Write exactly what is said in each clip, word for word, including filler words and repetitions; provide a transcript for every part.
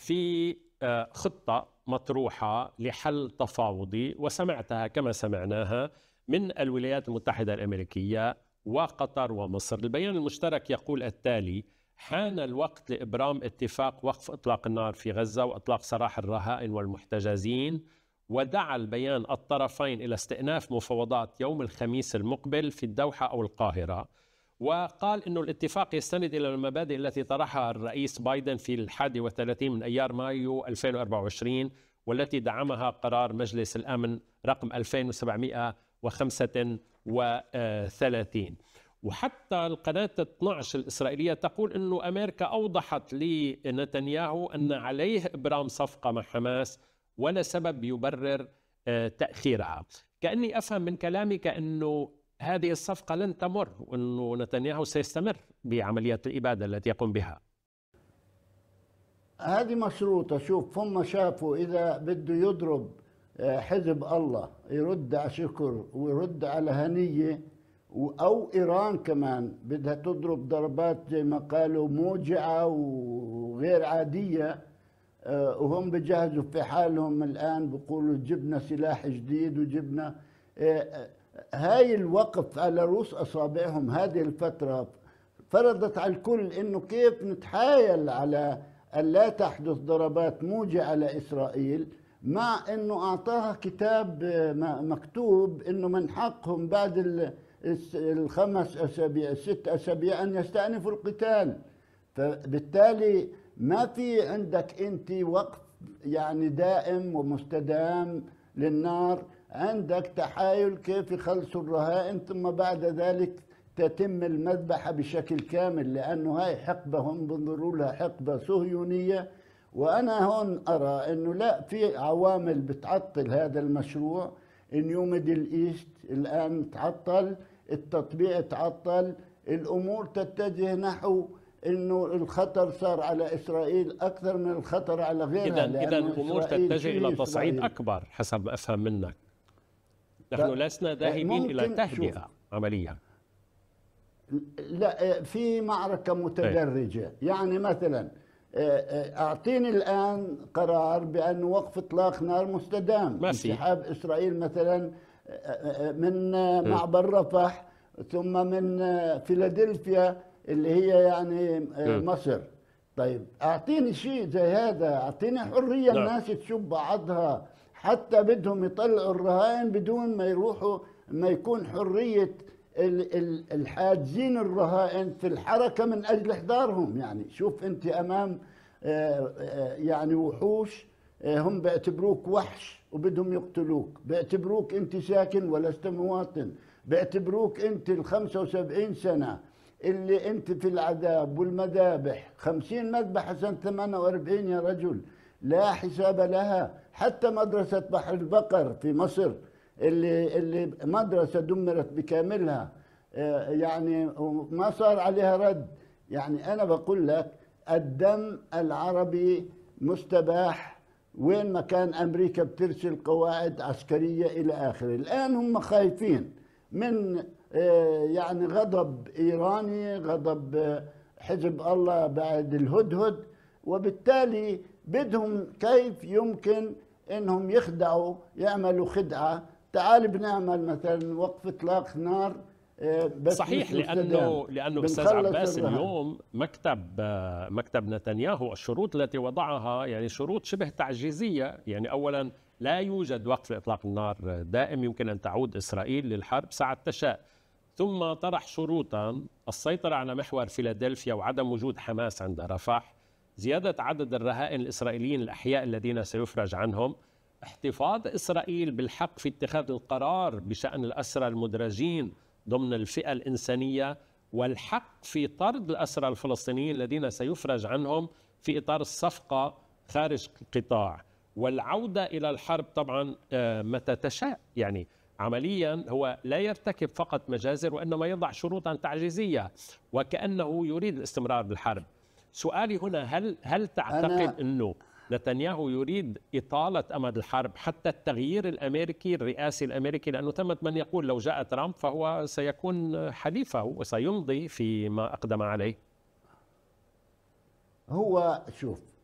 في خطة مطروحة لحل تفاوضي، وسمعتها كما سمعناها من الولايات المتحدة الأمريكية وقطر ومصر. البيان المشترك يقول التالي: حان الوقت لإبرام اتفاق وقف إطلاق النار في غزة وإطلاق سراح الرهائن والمحتجزين. ودعا البيان الطرفين إلى استئناف مفاوضات يوم الخميس المقبل في الدوحة أو القاهرة، وقال إنه الاتفاق يستند إلى المبادئ التي طرحها الرئيس بايدن في الحادي والثلاثين من أيار مايو ألفين وأربعة وعشرين، والتي دعمها قرار مجلس الأمن رقم ألفين وسبعمئة وخمسة وثلاثين. وحتى القناة اثني عشر الإسرائيلية تقول أنه أمريكا أوضحت لنتنياهو أن عليه إبرام صفقة مع حماس ولا سبب يبرر تأخيرها. كأني أفهم من كلامك أنه هذه الصفقة لن تمر، وأنه نتنياهو سيستمر بعمليات الإبادة التي يقوم بها. هذه مشروطة. شوف، هم شافوا إذا بده يضرب حزب الله يرد على شكر ويرد على هنية، أو إيران كمان بدها تضرب ضربات زي ما قالوا موجعة وغير عادية، وهم بجهزوا في حالهم الآن، بيقولوا جبنا سلاح جديد وجبنا. هاي الوقف على رؤوس أصابعهم هذه الفترة فرضت على الكل إنه كيف نتحايل على أن لا تحدث ضربات موجعة على إسرائيل، مع إنه أعطاها كتاب مكتوب إنه من حقهم بعد الخمس أسابيع الست أسابيع أن يستأنفوا القتال. فبالتالي ما في عندك أنت وقف يعني دائم ومستدام للنار، عندك تحايل كيف يخلصوا الرهائن، ثم بعد ذلك تتم المذبحة بشكل كامل، لأنه هاي حقبة هم بنظروا لها حقبة صهيونية. وأنا هون أرى أنه لا، في عوامل بتعطل هذا المشروع. نيو ميدل إيست الآن تعطل، التطبيع تعطل، الأمور تتجه نحو انه الخطر صار على اسرائيل اكثر من الخطر على غيرها. اذا اذا الامور تتجه الى تصعيد اكبر حسب ما افهم منك. نحن لسنا ذاهبين الى تهدئه عمليه. لا، في معركه متدرجه. يعني مثلا اعطيني الان قرار بان وقف اطلاق نار مستدام، انسحاب اسرائيل مثلا من معبر رفح ثم من فيلادلفيا اللي هي يعني مصر. طيب اعطيني شيء زي هذا، اعطيني حريه الناس تشوف بعضها، حتى بدهم يطلعوا الرهائن بدون ما يروحوا، ما يكون حريه الحاجزين الرهائن في الحركه من اجل احضارهم. يعني شوف انت امام يعني وحوش هم بيعتبروك وحش وبدهم يقتلوك، بيعتبروك انت ساكن ولست مواطن، بيعتبروك انت ال خمسة وسبعين سنه اللي انت في العذاب والمذابح، خمسين مذبحة سنة ثمانية وأربعين يا رجل لا حساب لها. حتى مدرسة بحر البقر في مصر اللي اللي مدرسة دمرت بكاملها، يعني ما صار عليها رد. يعني أنا بقول لك الدم العربي مستباح، وين ما كان أمريكا بترسل قواعد عسكرية إلى آخره. الآن هم خايفين من يعني غضب إيراني، غضب حزب الله بعد الهدهد، وبالتالي بدهم كيف يمكن انهم يخدعوا، يعملوا خدعة. تعال بنعمل مثلا وقف اطلاق نار بس صحيح، لانه لانه استاذ عباس اليوم مكتب مكتب نتنياهو الشروط التي وضعها يعني شروط شبه تعجيزية. يعني اولا لا يوجد وقف لاطلاق النار دائم، يمكن ان تعود اسرائيل للحرب ساعة تشاء. ثم طرح شروطا: السيطرة على محور فيلادلفيا وعدم وجود حماس عند رفح، زيادة عدد الرهائن الإسرائيليين الأحياء الذين سيفرج عنهم، احتفاظ إسرائيل بالحق في اتخاذ القرار بشأن الأسرى المدرجين ضمن الفئة الإنسانية، والحق في طرد الأسرى الفلسطينيين الذين سيفرج عنهم في إطار الصفقة خارج القطاع، والعودة إلى الحرب طبعا متى تشاء. يعني عمليا هو لا يرتكب فقط مجازر، وإنما يضع شروطا تعجيزية وكأنه يريد الاستمرار بالحرب. سؤالي هنا: هل هل تعتقد أنه نتنياهو يريد إطالة أمد الحرب حتى التغيير الأمريكي الرئاسي الأمريكي؟ لأنه ثمة من يقول لو جاء ترامب فهو سيكون حليفه وسيمضي فيما أقدم عليه. هو شوف،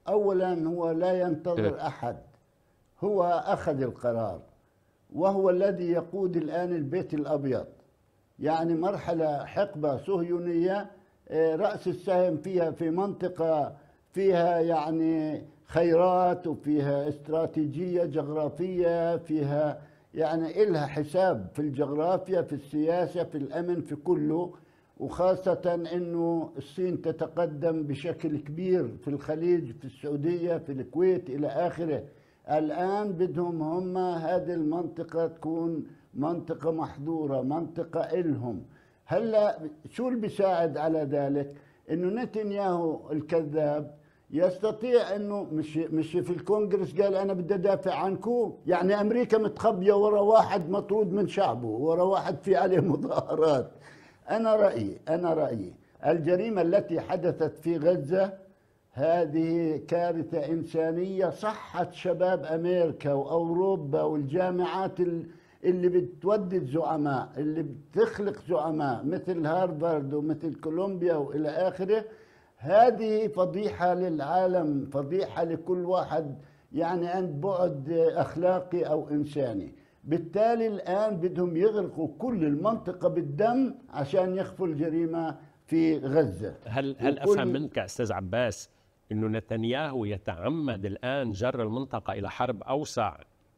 أولا هو لا ينتظر أحد، هو أخذ القرار وهو الذي يقود الآن البيت الأبيض. يعني مرحلة حقبة صهيونية رأس السهم فيها في منطقة فيها يعني خيرات وفيها استراتيجية جغرافية، فيها يعني إلها حساب في الجغرافيا، في السياسة، في الأمن، في كله، وخاصة أنه الصين تتقدم بشكل كبير في الخليج، في السعودية، في الكويت إلى آخره. الآن بدهم هم هذه المنطقة تكون منطقة محظورة، منطقة إلهم. هلا شو اللي بيساعد على ذلك؟ انه نتنياهو الكذاب يستطيع انه مش مش في الكونغرس قال انا بدي ادافع عنكم، يعني امريكا متخبيه ورا واحد مطرود من شعبه، ورا واحد في عليه مظاهرات. انا رايي انا رايي الجريمه التي حدثت في غزه هذه كارثه انسانيه صحت شباب امريكا واوروبا والجامعات اللي بتودي الزعماء، اللي بتخلق زعماء مثل هارفارد ومثل كولومبيا والى اخره. هذه فضيحه للعالم، فضيحه لكل واحد يعني عند بعد اخلاقي او انساني. بالتالي الان بدهم يغرقوا كل المنطقه بالدم عشان يخفوا الجريمه في غزه. هل هل افهم منك استاذ عباس انه نتنياهو يتعمد الان جر المنطقه الى حرب اوسع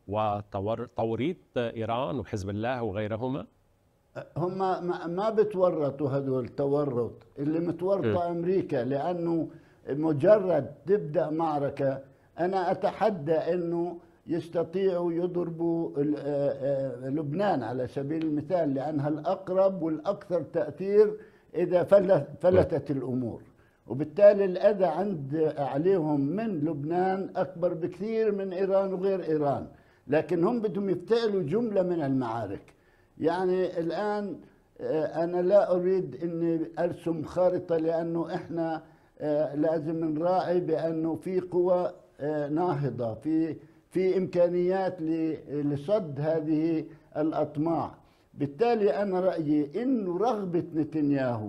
وتوريط إيران وحزب الله وغيرهما؟ هم ما بتورطوا، هذول تورط اللي متورطة أمريكا، لأنه مجرد تبدأ معركة أنا أتحدى أنه يستطيعوا يضربوا لبنان على سبيل المثال، لأنها الأقرب والأكثر تأثير إذا فلتت الأمور، وبالتالي الأذى عند عليهم من لبنان أكبر بكثير من إيران وغير إيران. لكن هم بدهم يفتعلوا جملة من المعارك. يعني الآن أنا لا أريد أني أرسم خارطة، لأنه إحنا لازم نراعي بأنه في قوى ناهضة، في في إمكانيات لصد هذه الأطماع. بالتالي أنا رأيي أنه رغبة نتنياهو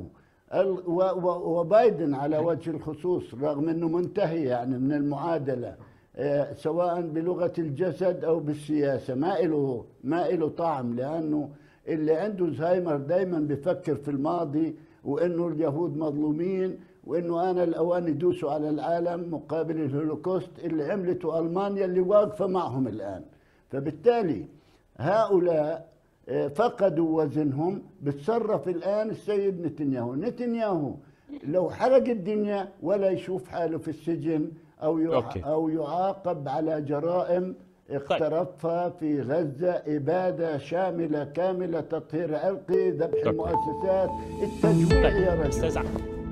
وبايدن على وجه الخصوص، رغم أنه منتهي يعني من المعادلة سواء بلغة الجسد أو بالسياسة، ما إله ما إله طعم، لأنه اللي عنده زهايمر دايما بفكر في الماضي، وإنه اليهود مظلومين، وإنه أنا الأوان يدوسوا على العالم مقابل الهولوكوست اللي عملته ألمانيا اللي واقفة معهم الآن. فبالتالي هؤلاء فقدوا وزنهم. بتصرف الآن السيد نتنياهو نتنياهو لو حرق الدنيا ولا يشوف حاله في السجن أو أو يعاقب على جرائم اقترفها في غزة، إبادة شاملة كاملة، تطهير عرقي، ذبح المؤسسات، التجويع. يا رجل.